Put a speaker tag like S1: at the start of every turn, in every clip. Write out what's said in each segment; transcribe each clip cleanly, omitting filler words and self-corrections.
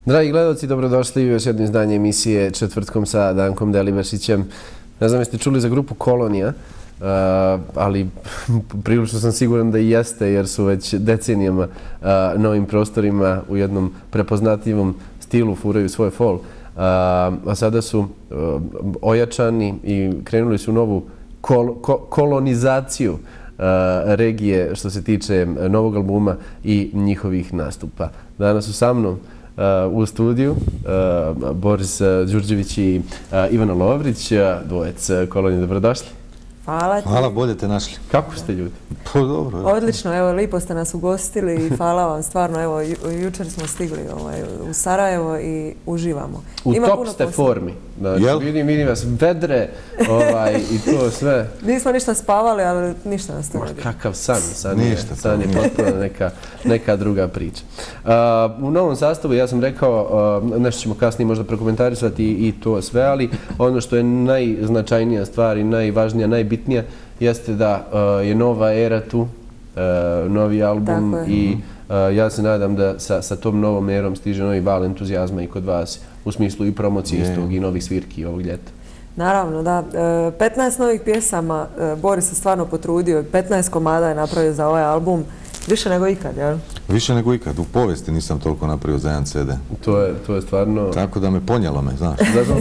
S1: Dragi gledalci, dobrodošli u još jedno izdanje emisije Četvrtkom sa Dankom Delibašićem. Ne znam jeste čuli za grupu Kolonija, ali prilično sam siguran da i jeste, jer su već decenijama na ovim prostorima u jednom prepoznatljivom stilu furaju svoj folk. A sada su ojačani i krenuli su u novu kolonizaciju regije što se tiče novog albuma i njihovih nastupa. Danas su sa mnom u studiju Boris Đurđević i Ivana Lovrić, dvojec Kolonije. Dobrodošli.
S2: Hvala ti.
S3: Hvala, bolje te našli.
S1: Kako ste ljudi?
S3: Pa dobro.
S2: Odlično, evo, lipo ste nas ugostili i hvala vam, stvarno, evo, jučer smo stigli u Sarajevo i uživamo.
S1: U top ste formi. Vidim vas vedre i to sve.
S2: Nismo ništa spavali, ali ništa nas to ne bi.
S1: Kakav san. San je potpuno neka druga priča. U novom sastavu, ja sam rekao, nešto ćemo kasnije možda prokomentarisati i to sve, ali ono što je najznačajnija stvar i najvažnija, najbitnija, jeste da je nova era tu, novi album i ja se nadam da sa tom novom erom stiže novi val entuzijazma i kod vas u smislu i promocije istog i novih svirki ovog ljeta.
S2: Naravno, da. 15 novih pjesama, Boris se stvarno potrudio, 15 komada je napravio za ovaj album. Više nego ikad, jel?
S3: Više nego ikad. U povijesti nisam toliko napravio za jedan CD.
S1: To je stvarno...
S3: Tako da me ponijelo me, znaš.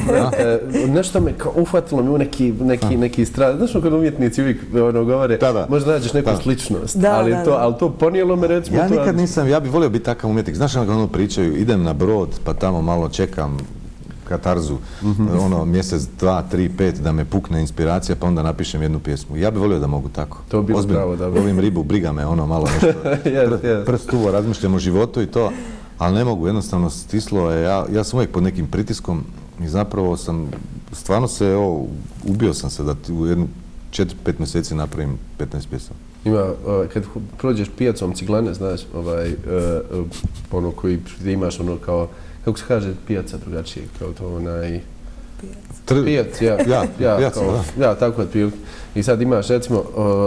S1: Nešto me uhvatilo mi u neki strah. Znaš, kad umjetnici uvijek govore, možda nađeš neku sličnost. Ali to ponijelo me, recimo...
S3: Ja nikad nisam, ja bih volio biti takav umjetnik. Znaš, kad ono pričaju, idem na brod, pa tamo malo čekam katarzu, mjesec, 2, 3, 5, da me pukne inspiracija, pa onda napišem jednu pjesmu. Ja bih volio da mogu tako.
S1: To bi bilo pravo, dobro.
S3: Lovim ribu, briga me, malo nešto. Prst uvo, razmišljam o životu i to, ali ne mogu, jednostavno stislo je. Ja sam uvijek pod nekim pritiskom i zapravo stvarno ubio sam se da u jednu 4-5 mjeseci napravim 15 pjesama.
S1: Kad prođeš pijacom Ciglane, znaš, ono koji imaš ono kao, kako se kaže pijaca drugačije, kao to pijac, ja, tako otprilike. I sad imaš, recimo,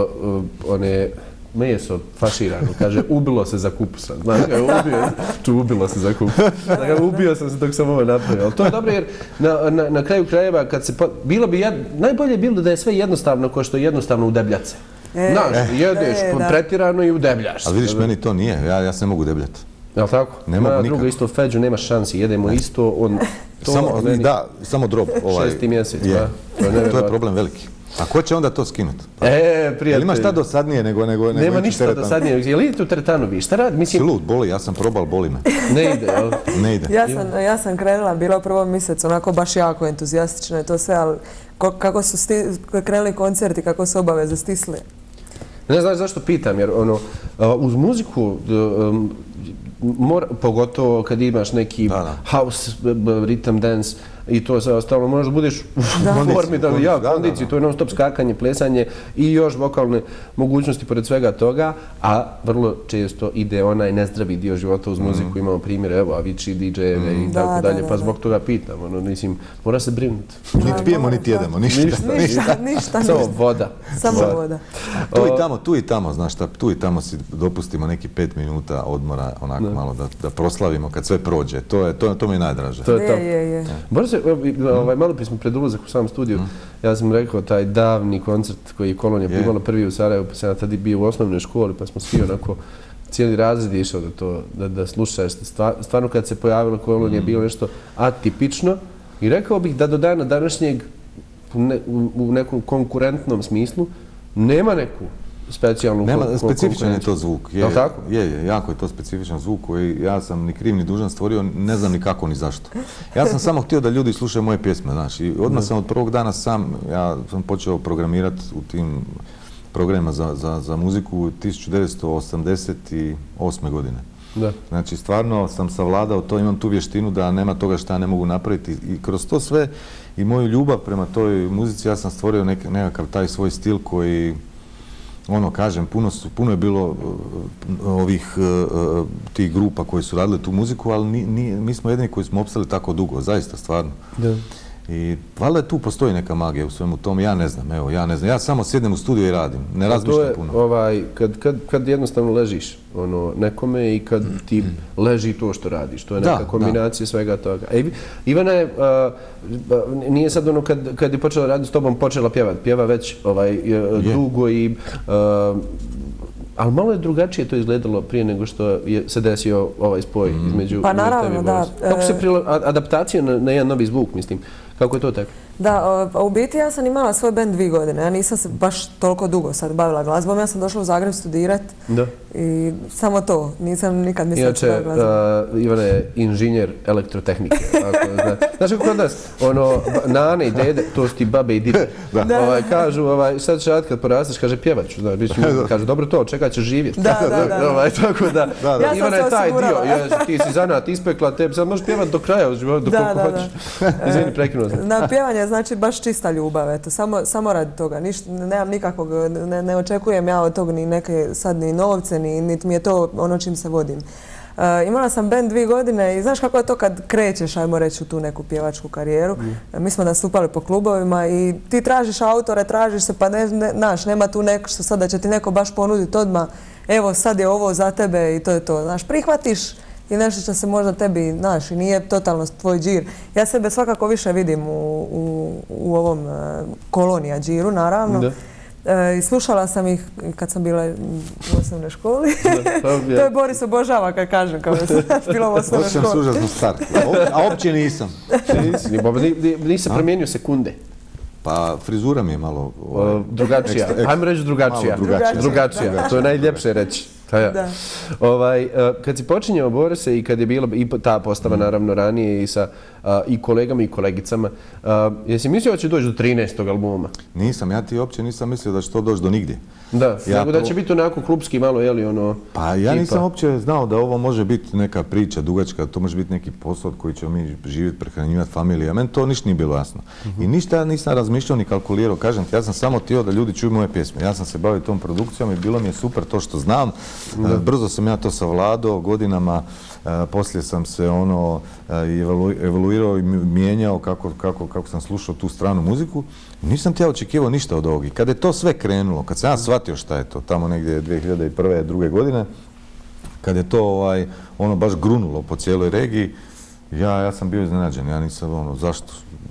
S1: meso faširano, kaže, ubilo se za kupusa. Znaš, ubilo se za kupusa. Ubio sam se dok sam ovo napravio. Ali to je dobro jer na kraju krajeva, bilo bi, najbolje bilo da je sve jednostavno kao što je jednostavno udebljati se. Znaš, jedeš pretirano i udebljaš.
S3: Ali vidiš, meni to nije, ja se ne mogu debljati.
S1: Jel' tako?
S3: Ne mogu nikako.
S1: Drugo isto Feđu, nema šansi, jedemo isto,
S3: samo drob.
S1: 6. mjesec, da.
S3: To je problem veliki. A ko će onda to skinuti?
S1: Prijatelj.
S3: Jel ima šta dosadnije nego
S1: Nema ništa dosadnije. Jel idete u teretanu vi? Šta radi?
S3: Si lud, boli, ja sam probal, boli me.
S1: Ne ide, jel?
S3: Ne ide.
S2: Ja sam krenula, bila u prvom mjesecu, onako baš jako entuzijastično je to sve, ali kako su krenuli koncerti, kako su obaveze stisle.
S1: Ne znaš zašto pitam, jer uz muziku, pogotovo kad imaš neki house, rhythm dance i to sve ostalo, možda budeš u formi, kondiciji, to je non stop skakanje, plesanje i još vokalne mogućnosti pored svega toga, a vrlo često ide onaj nezdravi dio života uz muziku, imamo primjere, evo, Avicii, DJ-eve i tako dalje, pa zbog toga pitam, mislim, mora se brinuti.
S3: Niti pijemo, niti jedemo, ništa.
S1: Samo voda.
S2: Samo voda.
S3: Tu i tamo, znaš šta, tu i tamo si dopustimo neki 5 minuta odmora, onako malo da proslavimo kad sve prođe, to mi je najdraže.
S1: To je to. Malo prije smo pred ulazak u sam studiju, ja sam rekao taj davni koncert koji je Kolonija imala prvi u Sarajevu, pa sam ja tada bio u osnovnoj školi, pa smo svi onako cijeli razred išao da slušaš. Stvarno kad se pojavilo Kolonija je bilo nešto atipično i rekao bih da do dana današnjeg u nekom konkurentnom smislu nema neku specijalnu konkurenciju.
S3: Specifičan je to zvuk.
S1: Je li tako?
S3: Je, jako je to specifičan zvuk koji ja sam ni kriv ni dužan stvorio, ne znam ni kako ni zašto. Ja sam samo htio da ljudi slušaju moje pjesme, znaš, i odmah sam od prvog dana ja sam počeo programirati u tim programima za muziku 1988. godine. Znači, stvarno sam savladao to, imam tu vještinu da nema toga što ja ne mogu napraviti i kroz to sve i moju ljubav prema toj muzici ja sam stvorio nekakav taj svoj stil koji, kažem, puno je bilo tih grupa koji su radili tu muziku, ali mi smo jedini koji smo opstali tako dugo, zaista, stvarno. I valjda tu postoji neka magija u svemu tom, ja ne znam, evo, ja ne znam. Ja samo sjednem u studiju i radim, ne razmišljam puno.
S1: Kad jednostavno ležiš nekome i kad ti leži to što radiš, to je neka kombinacija svega toga. Ivana je, nije sad kad je počela raditi s tobom, počela pjevati, pjeva već dugo i ali malo je drugačije to izgledalo prije nego što se desio ovaj spoj između
S2: Pa naravno, da.
S1: Kako se adaptacija na jedan novi zvuk, mislim? Kako je to tako?
S2: Da, u biti ja sam imala svoj band 2 godine. Ja nisam se baš toliko dugo sad bavila glazbom. Ja sam došla u Zagreb studirat i samo to. Nisam nikad mislila da ću baviti glazbom.
S1: Ivana je inženjer elektrotehnike. Znaš kako kod nas? Nane i dede, to su ti babe i dide. Kažu, sad će kad porasteš, kaže pjevat ću. Kaže, dobro to, čekat ćeš živjeti. Tako da, Ivana je taj dio. Ti si zanat ispekla, tebi sad možeš pjevat do kraja u životu, dok koliko hoćeš. Izvini, prekinuo sam.
S2: Na pjevanje znači baš čista ljubav, eto, samo radi toga. Nemam nikakvog, ne očekujem ja od toga ni neke sad ni novce, niti mi je to ono čim se vodim. Imala sam band 2 godine i znaš kako je to kad krećeš, ajmo reći, u tu neku pjevačku karijeru. Mi smo nastupali po klubovima i ti tražiš autore, tražiš se, pa znaš, nema tu neko što sad da će ti neko baš ponuditi odmah, evo sad je ovo za tebe i to je to. Znaš, prihvatiš i nešto što se možda tebi, znaš, i nije totalno tvoj džir. Ja sebe svakako više vidim u ovom Kolonija džiru, naravno. I slušala sam ih kad sam bila u osnovnoj školi. To je Boris obožava kad kažem kao da sam bila u osnovnoj školi.
S3: Hoćem se užasno star, a opće nisam.
S1: Nisi promijenio sekunde.
S3: Pa frizura mi je malo...
S1: Drugačija. Ajmo reći drugačija. Drugačija. To je najljepše reći. Kad si počinjao Borise i kad je bila i ta postava naravno ranije i sa i kolegama i kolegicama, jesi mislio da će doći do 13. albuma?
S3: Nisam, ja ti uopće nisam mislio da će to doći do nigdje.
S1: Da, nego da će biti onako klubski malo, jeli ono...
S3: Pa ja nisam uopće znao da ovo može biti neka priča dugačka, to može biti neki posao koji ćemo mi živjeti, prehranjivati familiju, a meni to ništa nije bilo jasno. I ništa ja nisam razmišljao ni kalkulirao, kažem ti, ja sam samo htio da ljudi čuju moje pjesme. Ja sam se bavio tom produkcijom i bilo mi je super to što znam. Brzo sam ja to savladao godinama, poslije sam se evoluirao i mijenjao kako sam slušao tu stranu muziku. Nisam ti ja očekivao ništa od ovog. I kad je to sve krenulo, kad sam ja shvatio šta je to, tamo negdje 2001. 2. godine, kad je to baš grunulo po cijeloj regiji, ja sam bio iznenađen. Ja nisam zašto?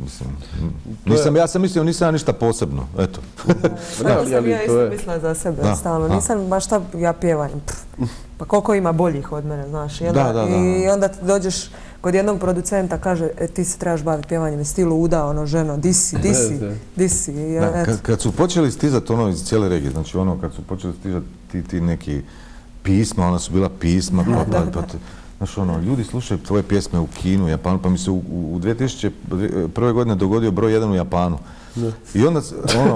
S3: Ja sam mislio nisam ništa posebno, eto.
S2: Ja sam isto mislila za sebe stalno, nisam baš šta ja pjevanjem. Pa koliko ima boljih od mene, znaš. I onda ti dođeš kod jednog producenta, kaže, ti se trebaš baviti pjevanjem, je stilu uda, ženo, di si.
S3: Kad su počeli stizati iz cijele regije, znači kad su počeli stizati ti neki pisma, ona su bila pisma, znaš, ljudi slušaju tvoje pjesme u Kinu, Japanu, pa mi se u 2001. godine dogodio broj 1 u Japanu. I onda,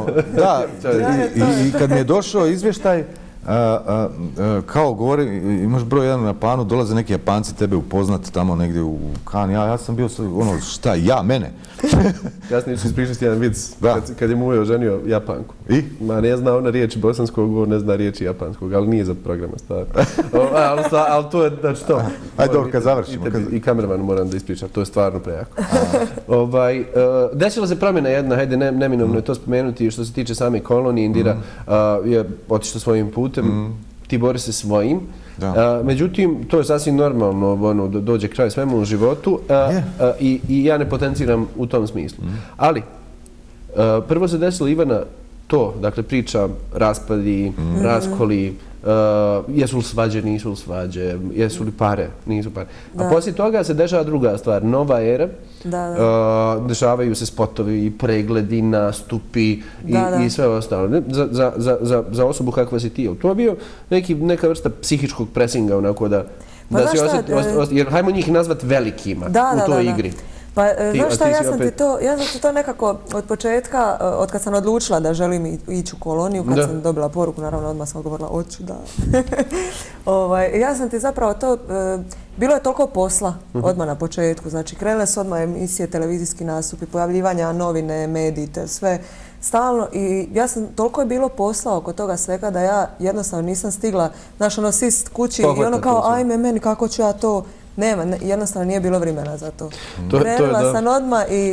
S3: i kad mi je došao izvještaj, kao govori, imaš broj 1 u Japanu, dolaze neki Japanci tebe upoznati tamo negdje u Kan, ja sam bio šta, mene?
S1: Kasnije ću ispričati jedan vic, kad je mu oženio Japanku.
S3: I?
S1: Ma ne zna ona riječi bosanskog, ne zna riječi japanskog, ali nije za programa stvar. Ali to je, znači to.
S3: Ajde dobro, kad završimo.
S1: I kamermanu moram da ispričam, to je stvarno prejako. Desila se promjena jedna, hajde neminovno je to spomenuti, što se tiče same Kolonije, Indira je otišla svojim putem, ti bori se svojim. Međutim, to je sasvim normalno, dođe kraj svemu u životu i ja ne potenciram u tom smislu. Ali, prvo se desilo Ivana to, dakle priča raspadi, raskoli, jesu li svađe, nisu li svađe, jesu li pare, nisu pare. A poslije toga se dešava druga stvar, nova era, dešavaju se spotovi i pregledi, nastupi i sve ostalo. Za osobu kakva si ti, to je bio neka vrsta psihičkog presinga, onako da se osjeti, jer hajmo njih nazvati velikima u toj igri.
S2: Pa, znaš šta, ja sam ti to nekako od početka, od kad sam odlučila da želim ići u Koloniju, kad sam dobila poruku, naravno odmah sam odgovorila, hoću, da. Ja sam ti zapravo to, bilo je toliko posla odmah na početku, znači krenule su odmah emisije, televizijski nastupi, pojavljivanja, novine, mediji, sve stalno i toliko je bilo posla oko toga svega da ja jednostavno nisam stigla, znaš, sist kući i kao, ajme meni, kako ću ja to. Nema, jednostavno nije bilo vremena za to. Krenula sam odmah i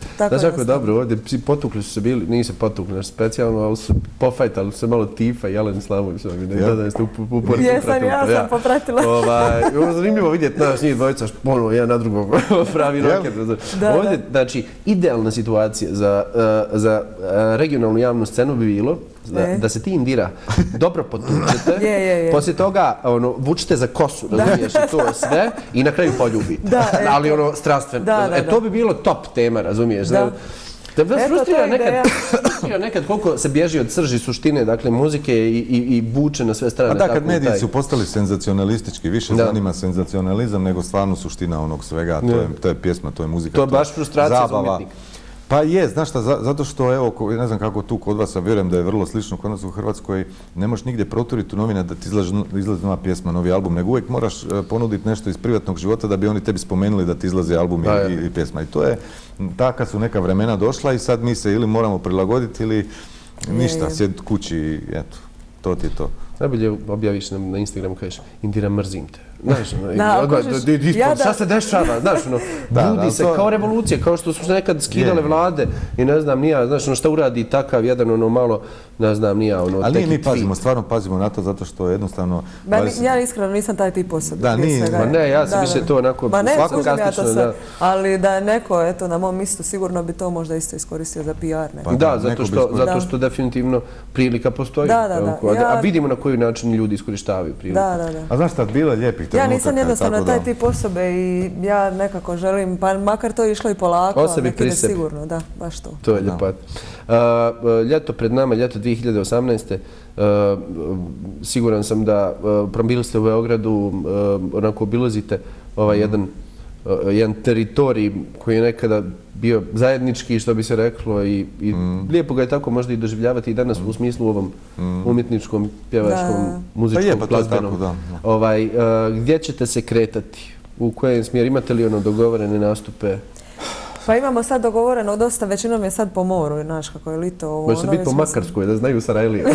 S2: Tako
S1: Znaš kako je dobro, ovdje potukli su se bili, nije se potukli nešto specijalno, ali su pofajtali se malo Tifa i Jelen Slavović. Da ste uporili.
S2: Jesam, ja sam popratila.
S1: Zanimljivo vidjeti naš njih dvojica, ono, jedan na drugog pravi roker. Ovdje, znači, idealna situacija za regionalnu javnu scenu bi bilo da se ti Indira dobro potučete, poslije toga vučete za kosu, razumiješ, i to sve, i na kraju poljubite. Ali ono, strastveno. To bi bilo top tema, razumiješ. Da vas frustrira nekad koliko se bježi od srži suštine, dakle, muzike i vuče na sve strane.
S3: A da, kad mediji su postali senzacionalistički, više zanima senzacionalizam nego stvarno suština onog svega, to je pjesma, to je muzika,
S1: to je baš frustracija za umjetnika.
S3: Pa je, znaš šta, zato što, evo, ne znam kako tu kod vas, a vjerujem da je vrlo slično kod nas u Hrvatskoj, ne možeš nigdje proturiti u novine da ti izlazi nova pjesma, novi album, nego uvijek moraš ponuditi nešto iz privatnog života da bi oni tebi spomenuli da ti izlazi album i pjesma. I to je, taka su neka vremena došla i sad mi se ili moramo prilagoditi ili ništa, sjediti kući i eto, to ti je to.
S1: Najbolje objaviš na Instagramu, kažeš, Indira, mrzim te. Znaš, šta se dešava, znaš, budi se kao revolucija, kao što su se nekad skidale vlade i ne znam, nija, znaš, šta uradi takav jedan, malo, ne znam, nija, taki tweet.
S3: Ali mi pazimo, stvarno pazimo na to, zato što jednostavno...
S2: Ja iskreno nisam taj tip osobe.
S3: Da, nije.
S1: Ma ne, ja sam više to onako
S2: sarkastično, da. Ali da je neko, eto, na mom mjestu sigurno bi to možda isto iskoristio za PR.
S1: Da, zato što definitivno prilika postoji. A vidimo na koji način ljudi iskorištavaju priliku.
S3: A znaš šta, bilo je lijepih trenutaka.
S2: Ja nisam jednostavno taj tip osobe i ja nekako želim, pa makar to išlo i polako, ali nek ide sigurno, da, baš to.
S1: To je ljepat. Ljeto pred nama, ljeto 2018. Siguran sam da bili ste u Beogradu, onako obilazite ovaj jedan teritorij koji je nekada bio zajednički, što bi se reklo, i lijepo ga je tako možda i doživljavati i danas u smislu ovom umjetničkom, pjevačkom, muzičkom, glazbenom. Gdje ćete se kretati? U kojem smjer? Imate li dogovorene nastupe?
S2: Pa imamo sad dogovoreno dosta, većinom je sad po moru, znaš kako je lito.
S1: Može biti po Makarskoj, da znaju Sarajlije.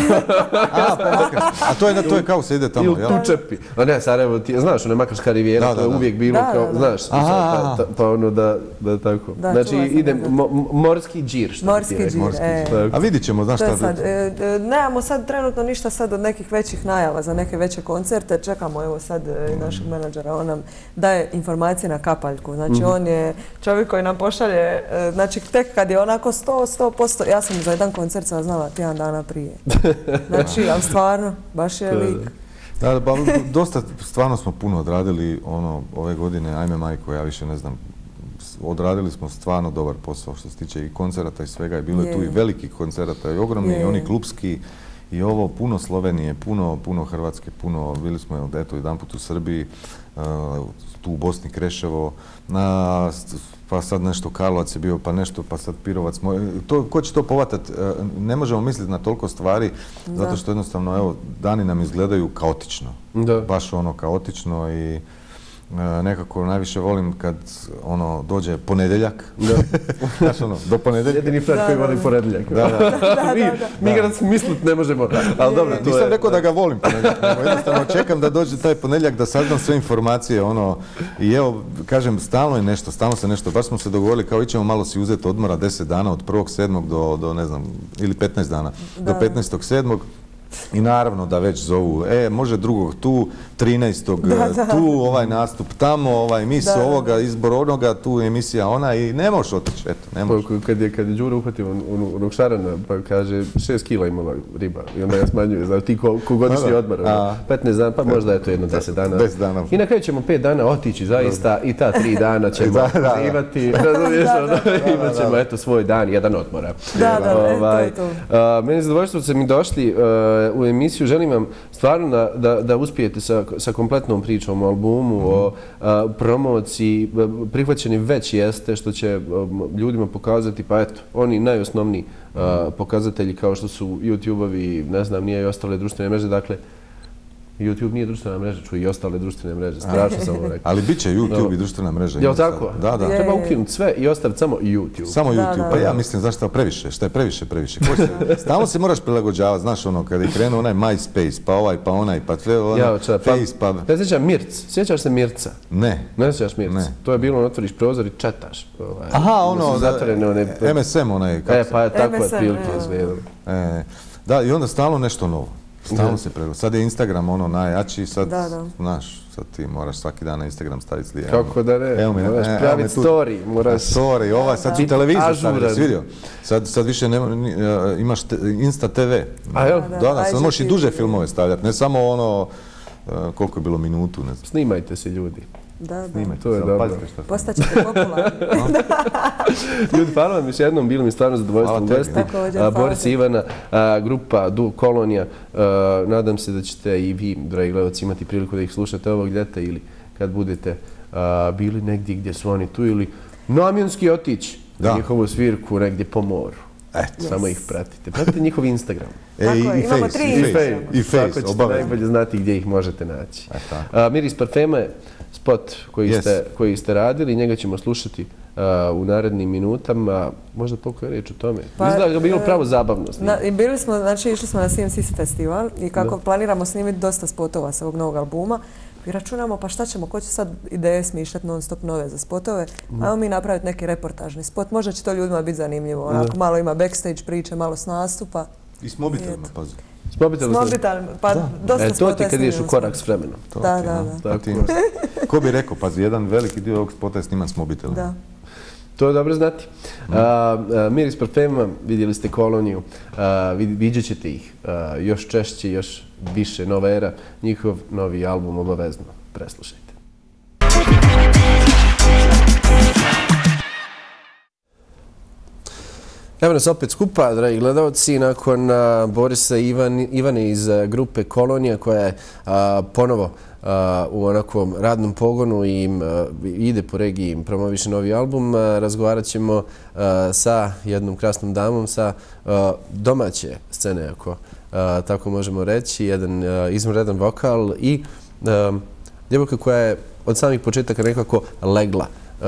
S3: A to je kao se ide tamo, jel?
S1: Ili Tučepi. A ne, Sarajevo, znaš, ona Makarska rivijera, to je uvijek bilo kao, znaš, pa ono da tako. Znači ide morski džir, što
S2: morski džir,
S3: A vidit ćemo, znaš šta.
S2: Nemamo sad trenutno ništa sad od nekih većih najava za neke veće koncerte. Čekamo evo sad i našeg menadžera, on nam daje informacije na kapaljku. Znači on je čovjek koji nam pošalje, znači tek kad je onako 100%, ja sam za jedan koncert saznala tjedan dana prije. Znači, ali stvarno, baš je lik.
S3: Da, pa dosta, stvarno smo puno odradili ove godine, ajme majko, ja više ne znam, odradili smo stvarno dobar posao što se tiče i koncerata i svega, i bilo je tu i velikih koncerata i ogromni i oni klubski i ovo, puno Slovenije, puno Hrvatske, bili smo eto jedan put u Srbiji, tu u Bosni Kreševo, pa sad nešto Karlovac je bio, pa nešto, pa sad Pirovac. Ko će to povatati? Ne možemo misliti na toliko stvari, zato što jednostavno, evo, dani nam izgledaju kaotično. Baš kaotično i nekako najviše volim kad dođe ponedjeljak. Znaš do ponedjeljka.
S1: Jedini fred koji voli ponedjeljak. Mi ga misliti ne možemo. Ali dobro, to je...
S3: Nisam rekao da ga volim ponedjeljak, nego jednostavno čekam da dođe taj ponedjeljak da saznam sve informacije. I evo, kažem, stalno se nešto, baš smo se dogovorili kao ićemo malo si uzeti odmora 10 dana od 1.7. do ne znam, ili 15 dana, do 15.7. I naravno da već zovu, može drugog tu, 13. tu ovaj nastup tamo, mis ovoga, izbor onoga, tu emisija ona i ne možeš otići, eto, ne možeš.
S1: Kad je Đuro uhvatio onog Šarana, pa kaže 6 kila imala riba i onda ja smanjuje za ti kogodišnji odmor, 15 dana, pa možda je to jedno 10 dana.
S3: 10 dana.
S1: I na kraju ćemo 5 dana otići zaista i ta 3 dana ćemo uživati, razumiješ, imat ćemo eto svoj dan, jedan odmora. Meni je zadovoljstvo se mi došli u emisiju, želim vam stvarno da uspijete sa kompletnom pričom o albumu, o promociji, prihvaćeni već jeste, što će ljudima pokazati, pa eto, oni najosnovniji pokazatelji kao što su YouTube-ovi, ne znam, nije i ostale društvene mreže, dakle, YouTube nije društvena mreža, čuj i ostale društvene mreže. Strašno sam ovo rekao.
S3: Ali bit će YouTube i društvena mreža.
S1: Jel' tako?
S3: Da.
S1: Treba ukinuti sve i ostaviti samo YouTube.
S3: Samo YouTube. Pa ja mislim, zašto previše? Šta je previše? Stalno se moraš prilagođavati. Znaš ono, kada je krenuo onaj MySpace, pa ovaj, pa onaj, pa sve ono, Face, pa...
S1: Ja sjećam Mirc. Sjećaš se Mirca?
S3: Ne.
S1: Ne sjećaš Mirca? To je bilo, otvoriš prozor i čataš.
S3: Aha, ono, MSM onaj.
S1: Pa je tako otprilike izgledalo.
S3: Da, i onda stalno nešto novo. Stalno se prelo. Sad je Instagram ono najjači, sad, znaš, sad ti moraš svaki dan na Instagram staviti slije.
S1: Kako da ne, moraš praviti story.
S3: Story, sad su televizor stavili, si vidio? Sad više imaš Insta TV.
S1: A jel?
S3: Da, sad možeš i duže filmove stavljati, ne samo ono, koliko je bilo minutu, ne znam.
S1: Snimajte se ljudi.
S2: Da.
S1: To je dobro.
S2: Postaćete popularni.
S1: Ljudi, hvala vam još jednom, bili mi stvarno zadovoljstvo u gosti. Boris i Ivana, grupa Duo Kolonija. Nadam se da ćete i vi, dragi gledalci, imati priliku da ih slušate ovog ljeta ili kad budete bili negdje gdje su oni tu ili namjenski otići na njihovu svirku negdje po moru. Samo ih pratite. Pratite njihov Instagram.
S2: Imamo 3
S3: Instagram.
S1: Tako ćete najbolje znati gdje ih možete naći. Miris parfema je spot koji ste radili, njega ćemo slušati u narednim minutama. Možda pokoja riječ o tome. Izgleda da je bilo pravo zabavno.
S2: Bili smo, znači išli smo na CMC festival i kako planiramo snimiti dosta spotova sa ovog novog albuma. I računamo pa šta ćemo, ko će sad ideje smišljati non stop nove za spotove. Ajmo mi napraviti neki reportažni spot, možda će to ljudima biti zanimljivo. Onako malo ima backstage priče, malo s nastupa.
S3: I s mobitelima, pazi.
S1: S mobitelima,
S2: pa dosta spota
S1: to ti kad ideš u korak s vremenom.
S2: Da.
S3: Ko bi rekao, pazi, jedan veliki dio ovog spota je sniman s mobitelom.
S2: Da.
S1: To je dobro znati. Miris parfema, vidjeli ste Koloniju, vidjet ćete ih još češće, još više, Nova era, njihov novi album obavezno preslušajte. Evo nas opet skupa, dragi gledalci, nakon Borisa i Ivane iz grupe Kolonija koja je ponovo u onakvom radnom pogonu i ide po regiji, promoviše novi album. Razgovarat ćemo sa jednom krasnom damom sa domaće scene, ako tako možemo reći, jedan izvanredan vokal i djevojka koja je od samih početaka nekako legla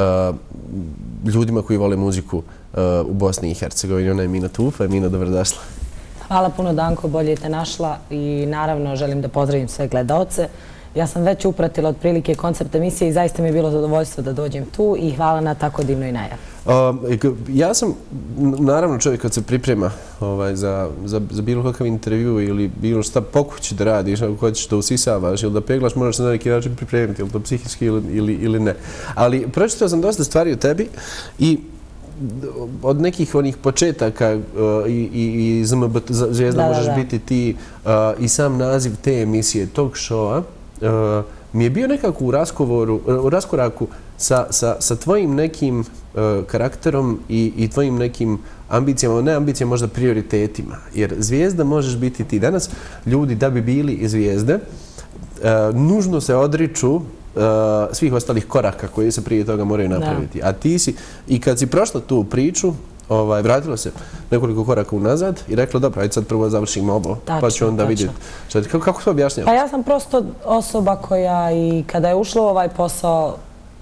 S1: ljudima koji vole muziku u Bosni i Hercegovini. Ona je Mina Tufa. Mina, dobrodošla.
S4: Hvala puno, Danko, bolje te našla i naravno želim da pozdravim sve gledaoce. Ja sam već upratila otprilike koncept emisije i zaista mi je bilo zadovoljstvo da dođem tu i hvala na tako divnoj najavi.
S1: Ja sam, naravno, čovjek kad se priprema za bilo kakav intervju ili bilo šta pokući da radiš, ako hoćeš da usisavaš ili da peglaš, moraš se na neki način pripremiti, ili to psihički ili ne. Ali pročitao sam dosta stvari o tebi i od nekih onih početaka i Zvijezda možeš biti ti i sam naziv te emisije, tog showa, mi je bio nekako u raskoraku sa tvojim nekim karakterom i tvojim nekim ambicijama, ne ambicijama, možda prioritetima. Jer zvijezda možeš biti ti. Danas ljudi da bi bili zvijezde nužno se odriču svih ostalih koraka koji se prije toga moraju napraviti. A ti si, i kad si prošla tu priču, vratila se nekoliko koraka unazad i rekla dobro, ajde sad prvo završimo ovo, pa ću onda vidjeti. Kako to objašnjavaš?
S4: Pa ja sam prosto osoba koja i kada je ušla u ovaj posao,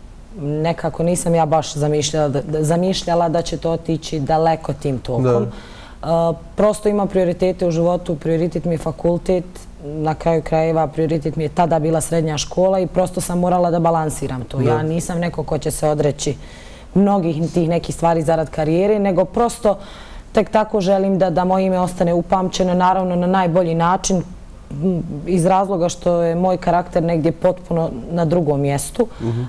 S4: nekako nisam ja baš zamišljala da će to otići daleko tim tokom. Prosto imam prioritete u životu, prioritet mi je fakultet, na kraju krajeva prioritet mi je tada bila srednja škola i prosto sam morala da balansiram to. Ja nisam neko ko će se odreći mnogih tih nekih stvari zarad karijere, nego prosto tek tako želim da moje ime ostane upamćeno, naravno na najbolji način, iz razloga što je moj karakter negdje potpuno na drugom mjestu,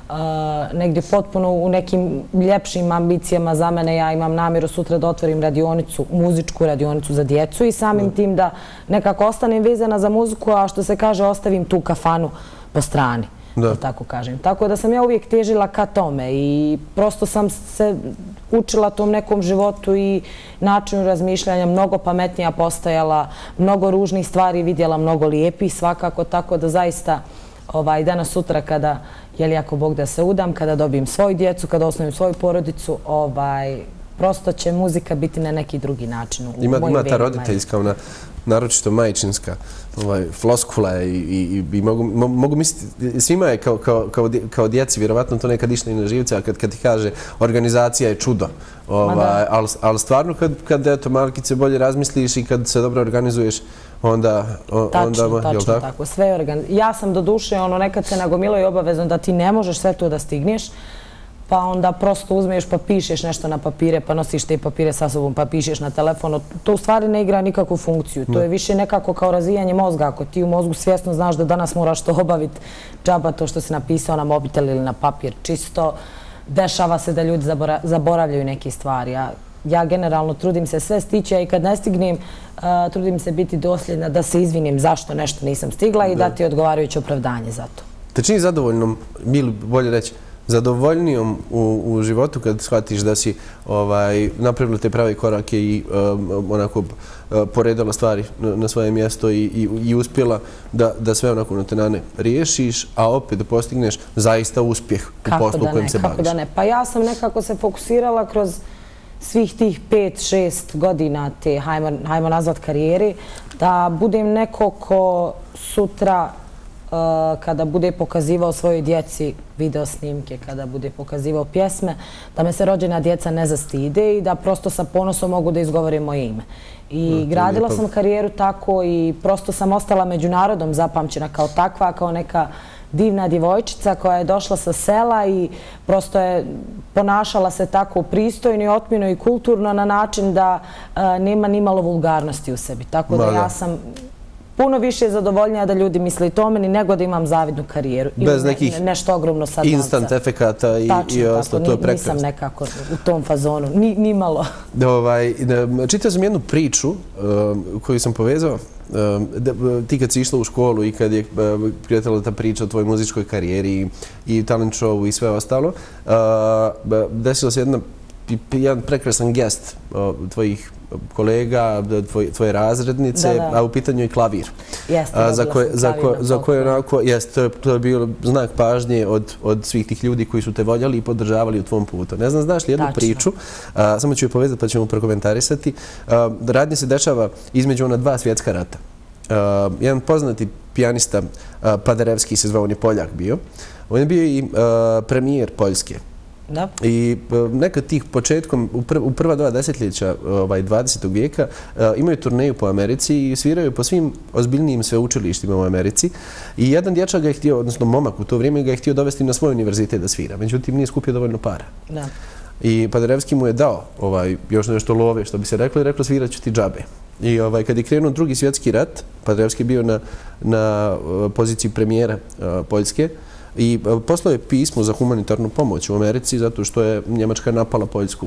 S4: negdje potpuno u nekim ljepšim ambicijama za mene. Ja imam namjeru sutra da otvorim radionicu, muzičku radionicu za djecu i samim tim da nekako ostanem vezana za muziku, a što se kaže ostavim tu kafanu po strani. Tako kažem. Tako da sam ja uvijek težila ka tome i prosto sam se učila tom nekom životu i načinu razmišljanja, mnogo pametnija postajala, mnogo ružnih stvari vidjela, mnogo lijepih svakako, tako da zaista danas sutra kada, jel ako Bog da se udam, kada dobijem svoju djecu, kada osnovim svoju porodicu, prosto će muzika biti na neki drugi način.
S1: Ima ta roditeljska naročito majčinska floskula i mogu misliti, svima je kao djeci, vjerovatno to nekad išlo i na živce, a kad ti kaže organizacija je čudo, ali stvarno kad malkice bolje razmisliš i kad se dobro organizuješ, onda...
S4: Tačno tako. Ja sam do duše, nekad se nagomilo i obavezno da ti ne možeš sve to da stigneš, pa onda prosto uzmeš pa pišeš nešto na papire, pa nosiš te papire sa sobom, pa pišeš na telefonu. To u stvari ne igra nikakvu funkciju. To je više nekako kao razvijanje mozga. Ako ti u mozgu svjesno znaš da danas moraš to obaviti, džaba to što si napisao na mobitel ili na papir. Čisto dešava se da ljudi zaboravljaju neke stvari. Ja generalno trudim se sve stići, a i kad ne stignem, trudim se biti dosljedna da se izvinim zašto nešto nisam stigla i dati odgovarajuće opravdanje za to.
S1: Te čini zadovoljnom, ili bolje reći, zadovoljnijom u životu kad shvatiš da si napravila te prave korake i onako poredala stvari na svoje mjesto i uspjela da sve onako na tenane riješiš, a opet da postigneš zaista uspjeh u poslu kojim se baviš.
S4: Kako da ne? Pa ja sam nekako se fokusirala kroz svih tih 5-6 godina te, hajmo nazvat karijeri, da budem neko ko sutra kada bude pokazivao svojoj djeci video snimke, kada bude pokazivao pjesme, da me se rođena djeca ne zastide i da prosto sa ponosom mogu da izgovorim moje ime. I gradila sam karijeru tako i prosto sam ostala među narodom zapamćena kao takva, kao neka divna djevojčica koja je došla sa sela i prosto je ponašala se tako pristojno i otmino i kulturno na način da nema ni malo vulgarnosti u sebi. Tako da ja sam puno više zadovoljnija da ljudi misle i to meni nego da imam zavidnu karijeru.
S1: Bez nekih
S4: nešto ogromno sad novca.
S1: Instant efekata i ostalo, to je prekrasno.
S4: Nisam nekako u tom fazonu, ni malo.
S1: Čitao sam jednu priču koju sam povezao. Ti kad si išla u školu i kad je prijateljala ta priča o tvojoj muzičkoj karijeri i talent showu i sve ostalo, desilo se jedan prekrasan gest tvojih kolega, tvoje razrednice, a u pitanju je klavir. Za koje onako, to je bio znak pažnje od svih tih ljudi koji su te voljeli i podržavali u tvom putu. Ne znam, znaš li jednu priču, samo ću je povezati pa ćemo prokomentarisati. Radnje se dešava između ona dva svjetska rata. Jedan poznati pijanista, Paderewski se zvao, on je Poljak bio. On je bio i premijer Poljske. I nekad tih početkom, u prva 2 desetljeća 20. vijeka, imaju turneju po Americi i sviraju po svim ozbiljnijim sveučilištima u Americi. I jedan dječak ga je htio, odnosno momak u to vrijeme, ga je htio dovesti na svoj univerzitet da svira. Međutim, nije skupio dovoljno para. I Paderewski mu je dao još nešto love, što bi se reklo, i reklo svirat ću ti džabe. I kad je krenuo Drugi svjetski rat, Paderewski je bio na poziciji premijera Poljske, i poslao je pismo za humanitarnu pomoć u Americi zato što je Njemačka napala Poljsku.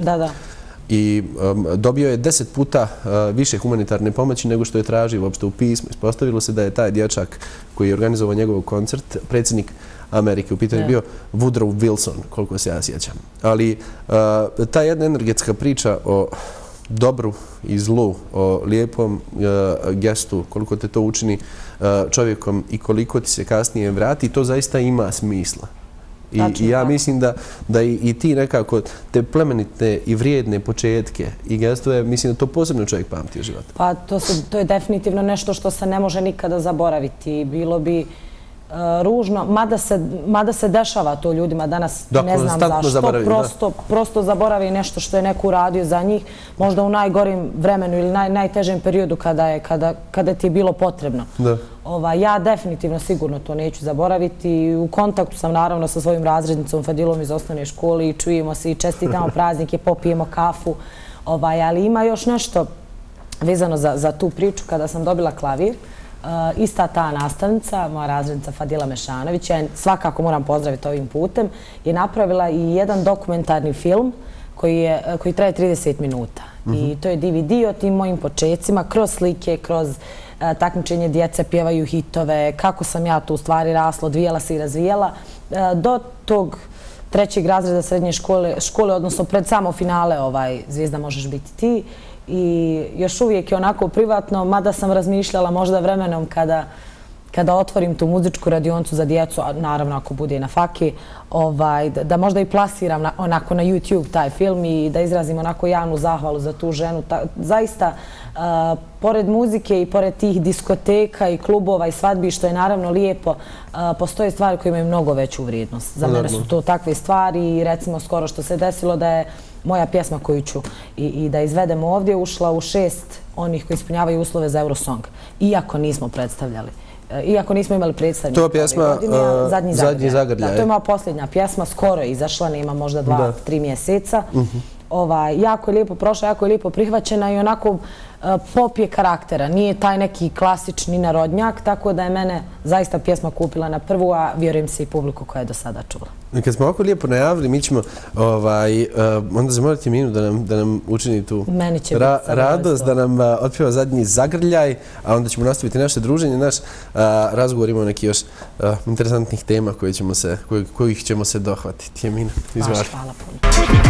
S1: I dobio je 10 puta više humanitarne pomoći nego što je tražio uopšte u pismu. Ispostavilo se da je taj dječak koji je organizovao njegov koncert predsjednik Amerike. U pitanju je bio Woodrow Wilson, koliko se ja sjećam. Ali ta jedna energetska priča o dobru i zlu, o lijepom gestu, koliko te to učini čovjekom i koliko ti se kasnije vrati, to zaista ima smisla. I ja mislim da i ti nekako te plemenite i vrijedne početke i gestove, mislim da to posebno čovjek pamti u životu.
S4: Pa to je definitivno nešto što se ne može nikada zaboraviti. Bilo bi ružno, mada se dešava to ljudima danas, ne znam zašto, prosto zaboravi nešto što je neko uradio za njih, možda u najgorim vremenu ili najtežem periodu kada ti je bilo potrebno. Ja definitivno sigurno to neću zaboraviti. U kontaktu sam naravno sa svojim razrednicom Fadilom iz osnovne škole i čujemo se i čestitamo praznike, popijemo kafu, ali ima još nešto vezano za tu priču kada sam dobila klavir. Ista ta nastavnica, moja razrednica Fadila Mešanović, ja svakako moram pozdraviti ovim putem, je napravila i jedan dokumentarni film koji traje 30 minuta. I to je DVD o tim mojim početcima, kroz slike, kroz takmičenje djece, pjevaju hitove, kako sam ja tu u stvari rasla, odvijala se i razvijala. Do tog 3. razreda srednje škole, odnosno pred samo finale Zvijezda možeš biti ti. I još uvijek je onako privatno, mada sam razmišljala možda vremenom kada otvorim tu muzičku radioncu za djecu, a naravno ako bude i na faki, da možda i plasiram onako na YouTube taj film i da izrazim onako javnu zahvalu za tu ženu. Zaista, pored muzike i pored tih diskoteka i klubova i svadbi, što je naravno lijepo, postoje stvari koje imaju mnogo veću vrijednost. Za mene su to takve stvari i recimo skoro što se desilo da je moja pjesma koju ću i da izvedemo ovdje ušla u 6 onih koji ispunjavaju uslove za Eurosong. Iako nismo predstavljali. Iako nismo imali predstavljanje.
S1: To je pjesma Zadnji zagrljaj.
S4: To je moja posljednja pjesma, skoro je izašla, nema možda 2-3 mjeseca. Jako je lijepo prošla, jako je lijepo prihvaćena i onako pop je karaktera. Nije taj neki klasični narodnjak, tako da je mene zaista pjesma kupila na prvu, a vjerujem se i publiku koja je do sada čula.
S1: Kad smo ovako lijepo najavili, mi ćemo onda zamoliti Minu da nam učini tu radost, da nam otpjeva Zadnji zagrljaj, a onda ćemo nastaviti naše druženje, naš razgovor. Imamo neki još interesantnih tema kojih ćemo se dohvatiti. Mina, izvoli.
S4: Hvala puno.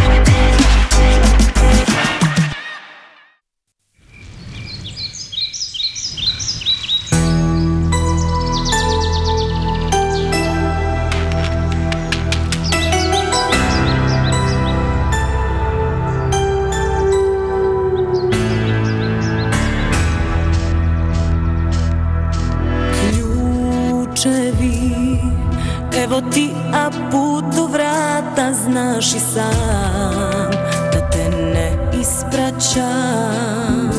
S5: Evo ti, a put do vrata znaš i sam da te ne ispraćam.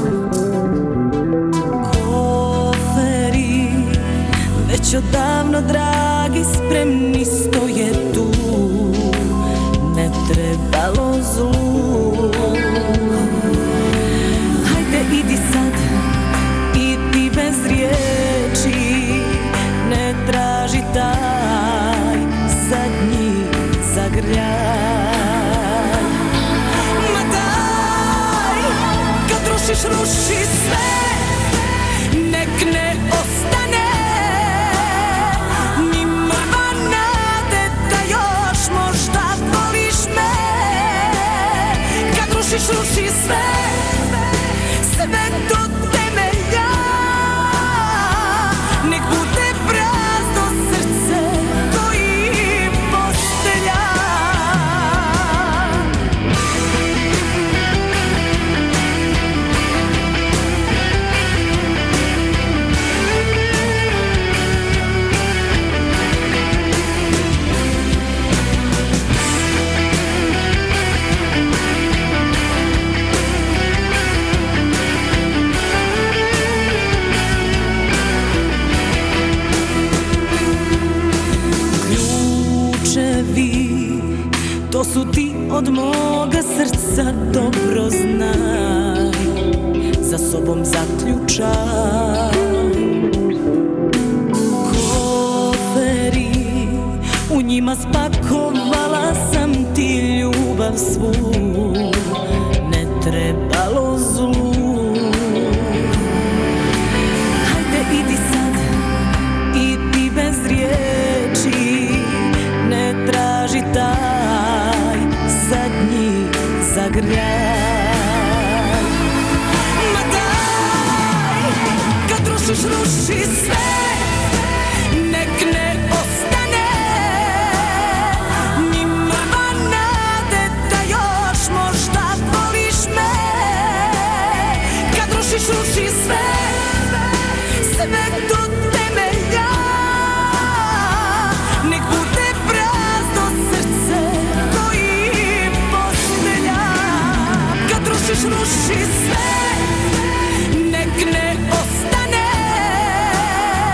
S5: Koferi već odavno dragi spremni stoje tu, ne trebalo zlu. Hajde idi sad, idi bez riječi, ne traži taj zadnji zagrljaj. Ma daj, kad rušiš, ruši sve, nek ne ostane ni mrva nade da još možda voliš me. Kad rušiš, ruši sve, sve do temelja, nek bude prazno srce koji postelja. To su ti od moga srca, dobro znaj, za sobom zaključaj. Koferi, u njima spakovala sam ti ljubav svu, ne trebalo zlu. Hajde idi sad, idi bez riječi, ne traži taj zadnji zagrljaj. Ma daj, kad rušiš, ruši sve, nek ne ostane ni mrva nade da još možda voliš me. Kad rušiš, ruši sve, sve do temelja, nek bude prazno srce koji postelja. Kad rušiš, ruši sve, nek ne ostane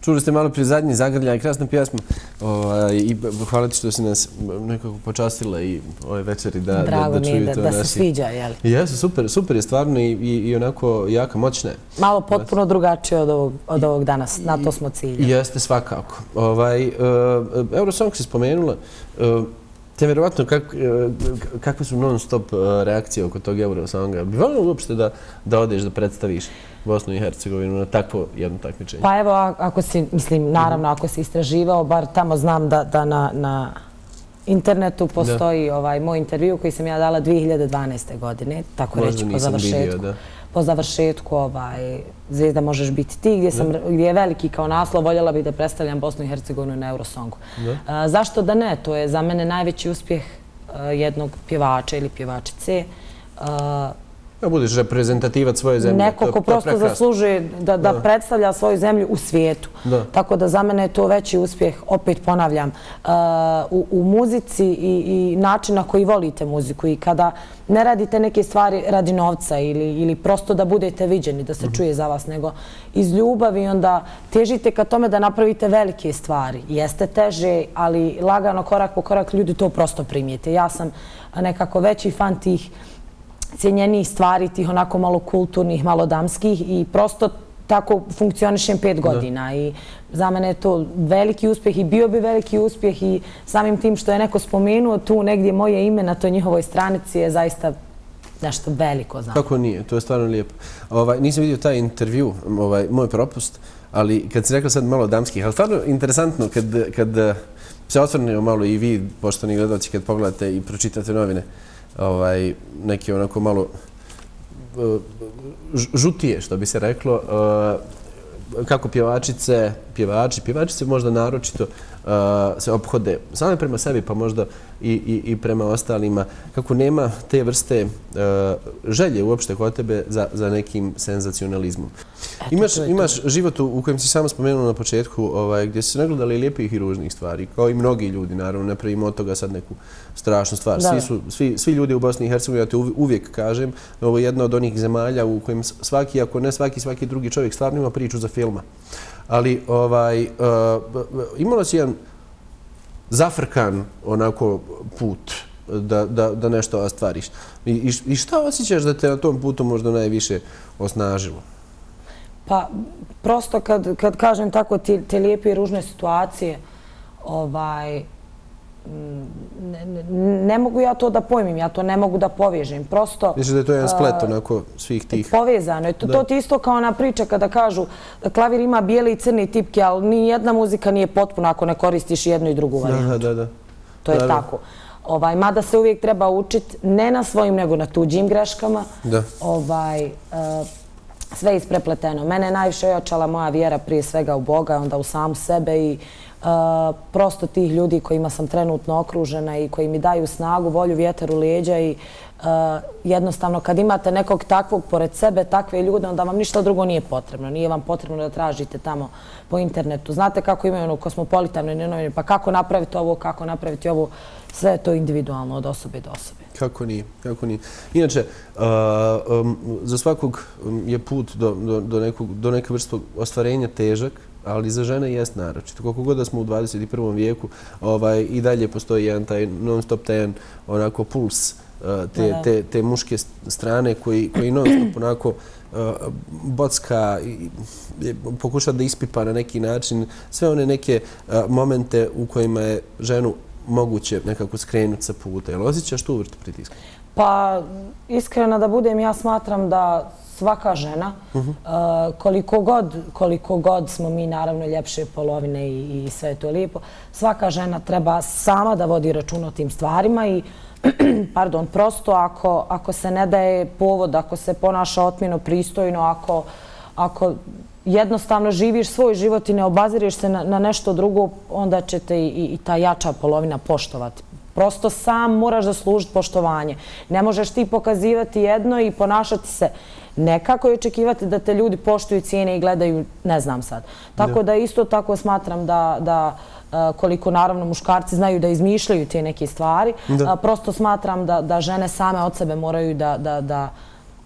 S1: Čuli ste malo prije zadnji zagrljaj, krasna pjesma. I hvala ti što si nas nekako počastila i ove večeri da čuju to naši.
S4: Drago mi je da se sviđa, jel?
S1: Jesu, super je stvarno i onako jaka, moćna je.
S4: Malo potpuno drugačije od ovog danas, na to smo ciljali.
S1: Jeste, svakako. Eurosong si spomenula. Te vjerovatno kakve su non-stop reakcije oko tog Eurosonga? Bi voljela uopšte da odeš da predstaviš Bosnu i Hercegovinu na takvo jedno takmičenje?
S4: Pa evo, ako si, mislim, naravno, ako si istraživao, bar tamo znam da na internetu postoji moj intervju koji sam ja dala 2012. godine, tako reći po završetku Zvijezda možeš biti ti, gdje je veliki kao naslov, voljela bih da predstavljam Bosnu i Hercegovinu na Eurosongu. Zašto da ne? To je za mene najveći uspjeh jednog pjevača ili pjevačice.
S1: Da budeš reprezentativac svoje zemlje.
S4: Neko ko prosto zaslužuje da predstavlja svoju zemlju u svijetu. Tako da za mene je to veći uspjeh, opet ponavljam, u muzici i način na koji volite muziku. I kada ne radite neke stvari radi novca ili prosto da budete viđeni, da se čuje za vas, nego iz ljubavi, onda težite ka tome da napravite velike stvari. Jeste teže, ali lagano, korak po korak, ljudi to prosto primijete. Ja sam nekako veći fan tih cijenjenijih stvari, tih onako malo kulturnih, malo damskih i prosto tako funkcionišem 5 godina i za mene je to veliki uspjeh i bio bi veliki uspjeh i samim tim što je neko spomenuo tu negdje moje ime na toj njihovoj stranici je zaista nešto veliko.
S1: Kako nije, to je stvarno lijepo. Nisam vidio taj intervju, moj propust, ali kad si rekla sad malo damskih, ali stvarno interesantno kad se osvrnemo malo i vi, poštovani gledalci, kad pogledate i pročitate novine, neke onako malo žutije, što bi se reklo, kako pjevačice možda naročito se ophode same prema sebi, pa možda i prema ostalima, kako nema te vrste želje uopšte kod tebe za nekim senzacionalizmom. Imaš život u kojem si samo spomenula na početku, gdje si se nagledali lijepih i ružnih stvari, kao i mnogi ljudi, naravno, ne pravimo od toga sad neku strašnu stvar. Svi ljudi u Bosni i Hercegovini, ja te uvijek kažem, ovo je jedna od onih zemalja u kojem svaki, ako ne svaki drugi čovjek stvarno ima priču za filma. Ali imala si jedan zafrkan onako put da nešto ostvariš. I šta osjećaš da te na tom putu možda najviše osnažilo?
S4: Pa, prosto kad kažem tako te lijepe i ružne situacije, ne mogu ja to da pojmim, ja to ne mogu da povežem. Prosto...
S1: Misliš da je to jedan splet onako svih tih...
S4: Povezano je. To ti isto kao ona priča kada kažu da klavir ima bijele i crne tipke, ali ni jedna muzika nije potpuna ako ne koristiš jednu i drugu varijantu. To je tako. Mada se uvijek treba učiti ne na svojim, nego na tuđim greškama. Sve je isprepleteno. Mene je najviše ojačala moja vjera prije svega u Boga, onda u samu sebe i prosto tih ljudi kojima sam trenutno okružena i koji mi daju snagu, volju, vjetar u leđa i jednostavno kad imate nekog takvog pored sebe, takve ljude, onda vam ništa drugo nije potrebno. Nije vam potrebno da tražite tamo po internetu. Znate kako imaju ono kosmopolitano i novine, pa kako napraviti ovo, kako napraviti ovo, sve je to individualno od osobe do osobe.
S1: Kako nije. Inače, za svakog je put do neke vrste ostvarenja težak, ali za žene jest naročito. Koliko god da smo u 21. vijeku, i dalje postoji jedan taj non-stop, taj jedan onako puls te muške strane koji non-stop onako bocka i pokuša da ispipa na neki način sve one neke momente u kojima je ženu moguće nekako skrenuti sa puta. Jel osjećaš tu vrstu pritiska?
S4: Pa, iskreno da budem, ja smatram da svaka žena, koliko god smo mi naravno ljepše polovine i sve je to lijepo, svaka žena treba sama da vodi račun o tim stvarima i prosto ako se ne daje povod, ako se ponaša otmjeno, pristojno, ako jednostavno živiš svoj život i ne obaziriš se na nešto drugo, onda će te i ta jača polovina poštovati. Prosto sam moraš zaslužiti poštovanje. Ne možeš ti pokazivati jedno i ponašati se nekako i očekivati da te ljudi poštuju, cijene i gledaju, ne znam sad. Tako da isto tako smatram da koliko naravno muškarci znaju da izmišljaju te neke stvari, prosto smatram da žene same od sebe moraju da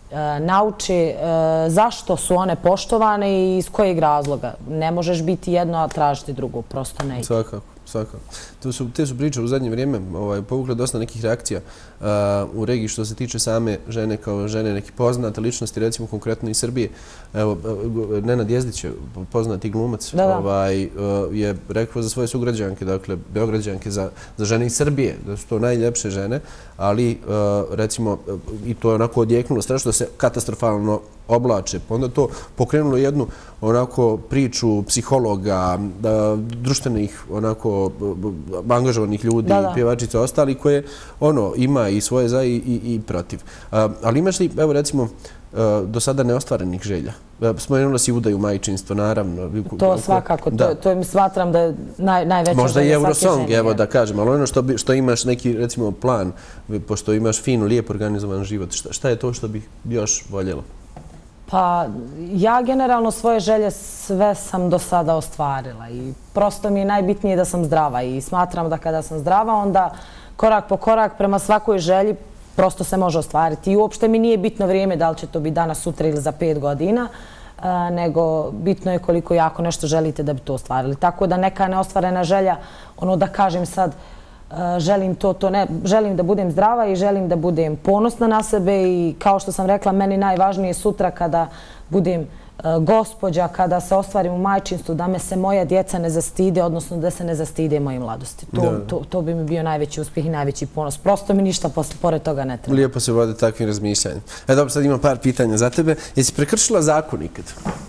S4: nauči zašto su one poštovane i iz kojeg razloga. Ne možeš biti jedno, a tražiti drugo. Prosto ne ide.
S1: Svakako. Te su priče u zadnje vrijeme povukle dosta nekih reakcija u regiji što se tiče same žene kao žene neke poznate ličnosti, recimo konkretno iz Srbije. Evo, Nenad Jezdić je poznati glumac, je rekao za svoje sugrađanke, dakle, beograđanke, za žene iz Srbije, da su to najljepše žene, ali recimo i to je onako odjeknulo strašno da se katastrofalno oblače. Onda to pokrenulo jednu onako priču psihologa, društvenih onako angažovanih ljudi, pjevačica ostali koje ima i svoje za i protiv. Ali imaš li, evo recimo, do sada neostvarenih želja? Spomenula si udaju, majčinstvo, naravno.
S4: To svakako, to smatram da je najveća želja
S1: možda i
S4: svake
S1: Eurosong, evo da kažem, ali ono što imaš neki, recimo, plan, pošto imaš fino, lijep organizovan život, šta je to što bih još voljela?
S4: Pa ja generalno svoje želje sve sam do sada ostvarila i prosto mi je najbitnije da sam zdrava i smatram da kada sam zdrava onda korak po korak prema svakoj želji prosto se može ostvariti i uopšte mi nije bitno vrijeme da li će to biti danas, sutra ili za 5 godina, nego bitno je koliko jako nešto želite da bi to ostvarili. Tako da neka neostvarena želja, da kažem sad, želim želim da budem zdrava i želim da budem ponosna na sebe i kao što sam rekla, meni najvažnije sutra kada budem gospođa, kada se ostvarim u majčinstvu, da me se moja djeca ne zastide, odnosno da se ne zastide moje mladosti. To bi mi bio najveći uspjeh i najveći ponos. Prosto mi ništa pored toga ne treba.
S1: Lijepo se vode takvim razmišljanjem. Dobro, sad imam par pitanja za tebe. Jesi prekršila zakon ikad?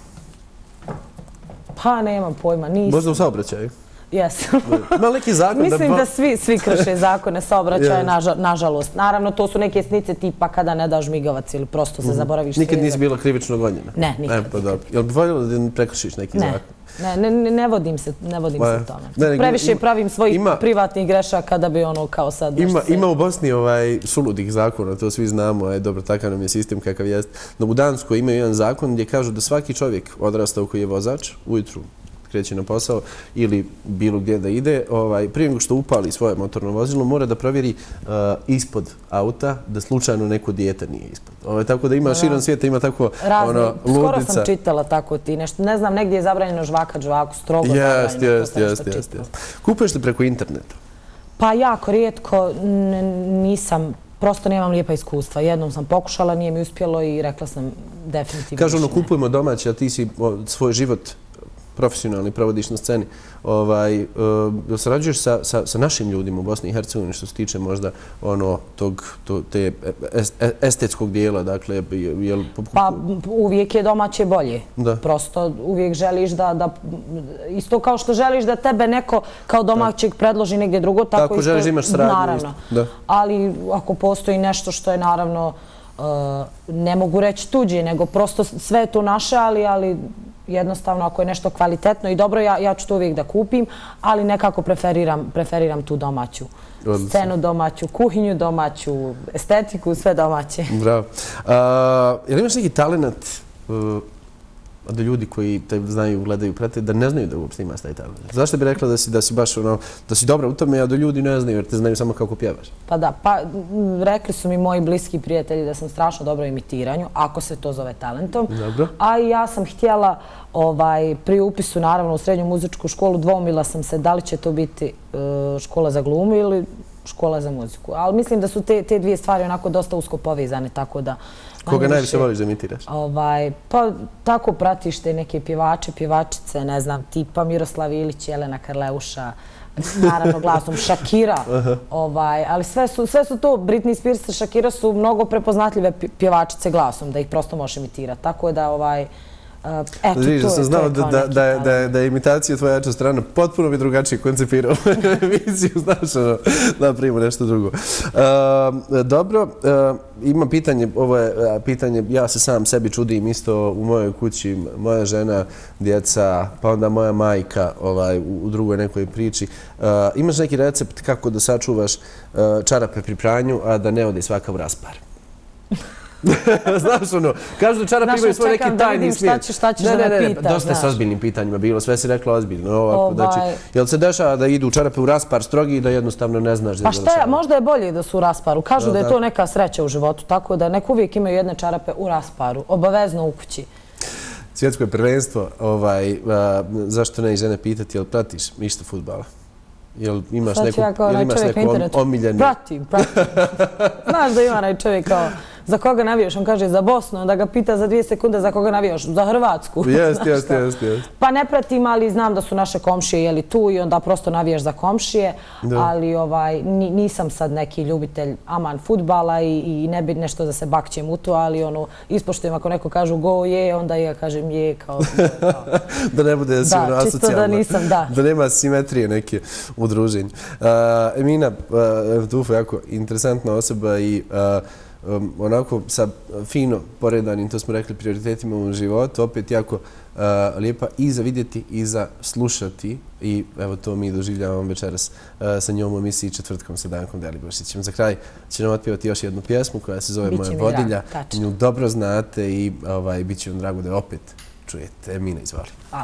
S4: Pa nemam pojma, nisam.
S1: Možda u saobraćaju?
S4: Jesam.
S1: Ima neki zakon
S4: mislim da svi krše zakone saobraćaja, nažalost. Naravno, to su neke sitnice tipa kada ne daš migavac ili prosto se zaboraviš.
S1: Nikad nisi bila krivično gonjena?
S4: Ne, nikad.
S1: Jel bi voljela da ne prekršiš neki zakon?
S4: Ne vodim se tome. Previše pravim svojih privatnih grešaka da bi kao sad...
S1: Ima u Bosni suludih zakona, to svi znamo, dobro, takav nam je sistem kakav jest. No u Danskoj imaju jedan zakon gdje kažu da svaki čovjek odrastao koji je vozač, ujutru kreće na posao ili bilo gdje da ide, prije nego što upali svoje motorno vozilo, mora da provjeri ispod auta da slučajno neko dijete nije ispod. Tako da ima širom svijeta, ima tako ludica.
S4: Skoro sam čitala tako ti nešto. Ne znam, negdje je zabranjeno žvakat žvaku, strogo zabranjeno.
S1: Jeste. Kupuješ li preko interneta?
S4: Pa jako rijetko nisam. Prosto nemam lijepa iskustva. Jednom sam pokušala, nije mi uspjelo i rekla sam definitivno.
S1: Kažu kupujemo domaće, a ti si svoj život profesionalni provodiš na sceni. Sarađuješ sa našim ljudima u Bosni i Hercegovini što se tiče možda te estetskog dijela, dakle...
S4: Pa uvijek je domaće bolje. Prosto uvijek želiš da... Isto kao što želiš da tebe neko kao domaćeg predloži negdje drugo, tako isto...
S1: želiš da imaš sradnju.
S4: Naravno. Ali ako postoji nešto što je naravno, ne mogu reći tuđe, nego prosto sve je to naše, ali jednostavno ako je nešto kvalitetno i dobro, ja ću to uvijek da kupim, ali nekako preferiram tu domaću scenu, domaću kuhinju, domaću estetiku, sve domaće.
S1: Bravo. Jel imaš neki talent da ljudi koji te znaju, gledaju, prate, da ne znaju da uopšte imaš taj talent? Zašto bi rekla da si baš da si dobra u tome, a da ljudi ne znaju jer te znaju samo kako pjevaš?
S4: Pa da, rekli su mi moji bliski prijatelji da sam strašno dobra u imitiranju, ako se to zove talentom. A i ja sam htjela pri upisu naravno u srednju muzičku školu, dvoumila sam se da li će to biti škola za glumu ili škola za muziku. Ali mislim da su te dvije stvari onako dosta usko povezane, tako da...
S1: Koga najviše voliš da imitiraš?
S4: Pa tako pratiš te neke pjevače, pjevačice, ne znam, tipa Miroslav Ilić, Jelena Karleuša, naravno glasom Shakira, ali sve su to, Britney Spears i Shakira su mnogo prepoznatljive pjevačice glasom, da ih prosto možeš imitirati. Tako da, eto, to je
S1: sam znao da je imitacija tvoja jača strana potpuno bi drugačije koncipirao emisiju, znaš, da primimo nešto drugo. Dobro, ima pitanje, ovo je pitanje, ja se sam sebi čudim isto u mojoj kući, moja žena, djeca, pa onda moja majka u drugoj nekoj priči. Imaš neki recept kako da sačuvaš čarape pri pranju, a da ne ode svaka u raspar? Znaš ono, kažu da čarape imaju svoj neki tajni smijer.
S4: Šta ćeš da me pitaš,
S1: dosta je s ozbiljnim pitanjima bilo, sve si rekla ozbiljno. Znači, jel se dešava da idu čarape u raspar strogi i da jednostavno ne znaš da je završava?
S4: Pa šta je, možda je bolje da su u rasparu. Kažu da je to neka sreća u životu, tako da nek uvijek imaju jedne čarape u rasparu, obavezno u kući.
S1: Svjetsko je prvenstvo, zašto ne i žene pitati, jel pratiš išta fudbala? Jel imaš neku omiljenu?
S4: Pratim. Znaš da ima onaj čovjek kao za koga navijaš, on kaže za Bosnu, onda ga pita za 2 sekunde za koga navijaš, za Hrvatsku.
S1: Jest.
S4: Pa ne pratim, ali znam da su naše komšije tu i onda prosto navijaš za komšije, ali nisam sad neki ljubitelj aman fudbala i ne bi nešto da se bakćem u to, ali ispoštujem ako neko kažu go je, onda ja kažem je kao...
S1: Da ne bude sigurno asocijalno.
S4: Da, čisto da nisam, da.
S1: Da nema simetrije neke u druženju. Emina Tufo, jako interesantna osoba i onako sa fino poredanim, to smo rekli, prioritetima u životu, opet jako lijepa i za vidjeti i za slušati i evo to mi doživljavamo večeras sa njom u emisiji Četvrtkom sa Dankom Delibošićem. Za kraj će nam otpjevati još jednu pjesmu koja se zove Moja vodilja. Nju dobro znate i bit će vam drago da je opet čujete. Emina, izvoli.
S4: Hvala.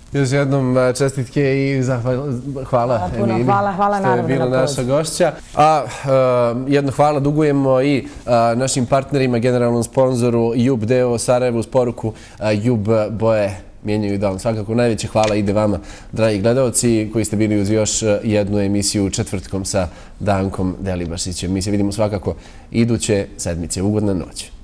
S1: Još jednom čestitke i hvala Emili.
S4: Hvala naravno.
S1: Što je bila naša gošća. A jedno hvala dugujemo i našim partnerima, generalnom sponzoru Jub Deo Sarajevo uz poruku Jub boje mijenjaju dom. Svakako najveće hvala ide vama, dragi gledalci, koji ste bili uz još jednu emisiju četvrtkom sa Dankom Delibašićem. Mi se vidimo svakako iduće sedmice. Ugodna noć.